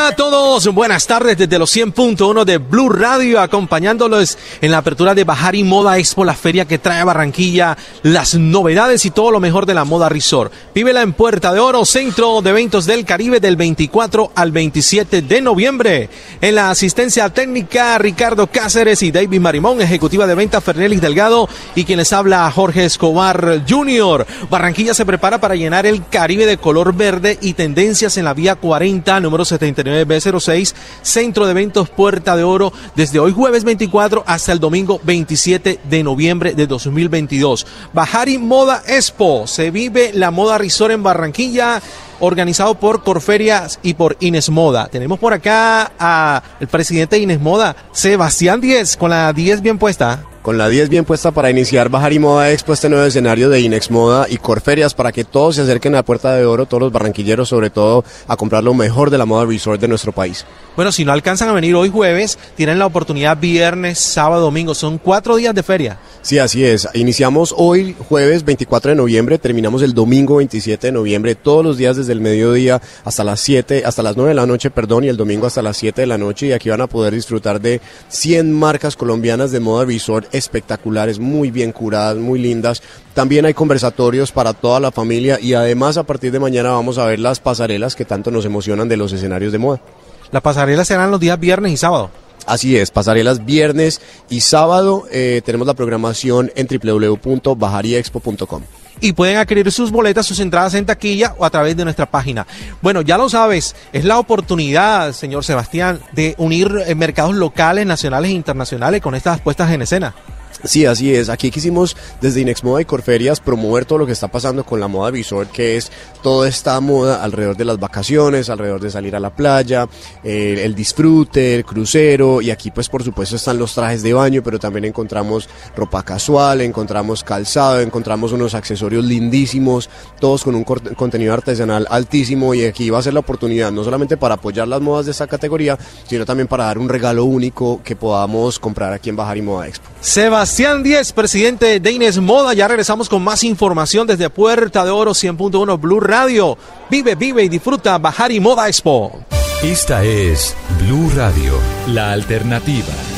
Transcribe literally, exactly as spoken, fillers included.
Hola a todos, buenas tardes desde los cien punto uno de Blue Radio, acompañándolos en la apertura de Bahari Moda Expo, la feria que trae a Barranquilla las novedades y todo lo mejor de la moda resort. Vívela en Puerta de Oro, Centro de Eventos del Caribe, del veinticuatro al veintisiete de noviembre. En la asistencia técnica, Ricardo Cáceres y David Marimón, ejecutiva de ventas Fernelis Delgado, y quien les habla, Jorge Escobar junior Barranquilla se prepara para llenar el Caribe de color verde y tendencias en la vía cuarenta, número setenta y nueve B cero seis, Centro de Eventos Puerta de Oro, desde hoy jueves veinticuatro hasta el domingo veintisiete de noviembre de dos mil veintidós. Bahari Moda Expo, se vive la moda resort en Barranquilla, organizado por Corferias y por Inés Moda. Tenemos por acá al presidente de Inés Moda, Sebastián Díez, con la diez bien puesta. Con la diez bien puesta para iniciar Bahari Moda Expo, este nuevo escenario de Inex Moda y Corferias, para que todos se acerquen a Puerta de Oro, todos los barranquilleros sobre todo, a comprar lo mejor de la moda resort de nuestro país. Bueno, si no alcanzan a venir hoy jueves, tienen la oportunidad viernes, sábado, domingo, son cuatro días de feria. Sí, así es. Iniciamos hoy jueves veinticuatro de noviembre, terminamos el domingo veintisiete de noviembre, todos los días desde el mediodía hasta las siete, hasta las nueve de la noche, perdón, y el domingo hasta las siete de la noche, y aquí van a poder disfrutar de cien marcas colombianas de moda resort espectaculares, muy bien curadas, muy lindas. También hay conversatorios para toda la familia y además a partir de mañana vamos a ver las pasarelas que tanto nos emocionan de los escenarios de moda. Las pasarelas serán los días viernes y sábado. Así es, pasarelas viernes y sábado. Eh, tenemos la programación en doble u doble u doble u punto bahari expo punto com. Y pueden adquirir sus boletas, sus entradas en taquilla o a través de nuestra página. Bueno, ya lo sabes, es la oportunidad, señor Sebastián, de unir mercados locales, nacionales e internacionales con estas puestas en escena. Sí, así es. Aquí quisimos desde Inex Moda y Corferias promover todo lo que está pasando con la moda resort, que es toda esta moda alrededor de las vacaciones, alrededor de salir a la playa, eh, el disfrute, el crucero, y aquí pues por supuesto están los trajes de baño, pero también encontramos ropa casual, encontramos calzado, encontramos unos accesorios lindísimos, todos con un contenido artesanal altísimo, y aquí va a ser la oportunidad no solamente para apoyar las modas de esta categoría, sino también para dar un regalo único que podamos comprar aquí en Bahari Moda Expo. Sebastián Díez, presidente de Inés Moda. Ya regresamos con más información desde Puerta de Oro, cien punto uno Blue Radio. Vive, vive y disfruta Bahari Moda Expo. Esta es Blue Radio, la alternativa.